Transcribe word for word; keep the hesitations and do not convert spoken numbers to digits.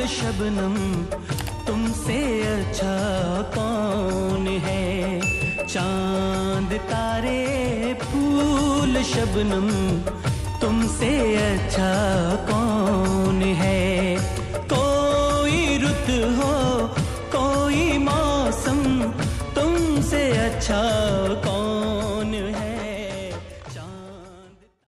शबनम तुमसे अच्छा कौन है। चांद तारे फूल शबनम तुमसे अच्छा कौन है। कोई रुत हो कोई मौसम तुमसे अच्छा